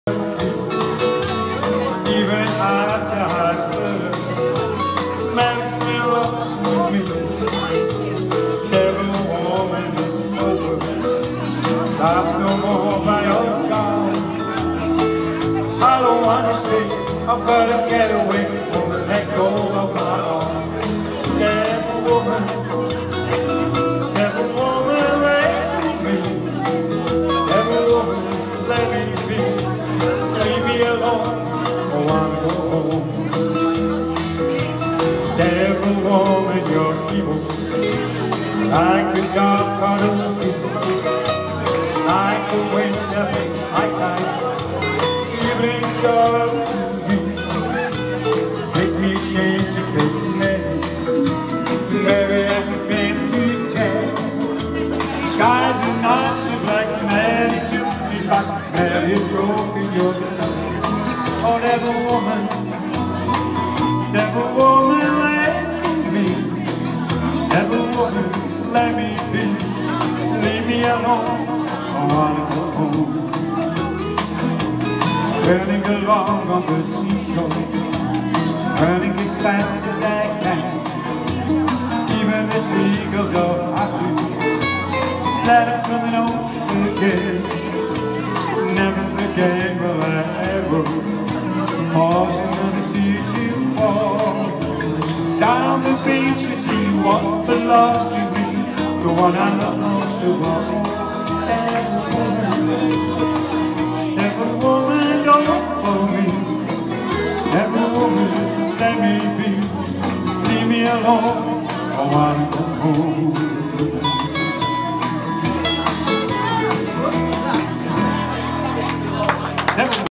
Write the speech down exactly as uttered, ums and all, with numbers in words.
Even after I serve, mess me up with me. Every woman is over. Stop no more by your side. I don't wanna stay. I've gotta get away. Wanna let go of my arms. Every woman, every woman, let me. Every woman, let me be. Leave me alone. Oh, I'm go home. Every woman, you're evil. Like a dark colored skin. Like the wind that makes my time. Even dark to you. Make me change the face Mary. Mary hasn't been to tell. Skies are not so black. Mary should be like Mary broken your soul. Oh, every woman, every woman let me. Every woman let me be. Leave me alone. I wanna go home. Running along on the seashore, running as fast as I can. Even the seagulls are happy that I'm coming home again. Never again will I ever pause and see you fall. Down the beach to see what belongs to me, the one I love most of all. Every woman, don't for me. Every woman, let me be. Leave me alone. I wanna go home.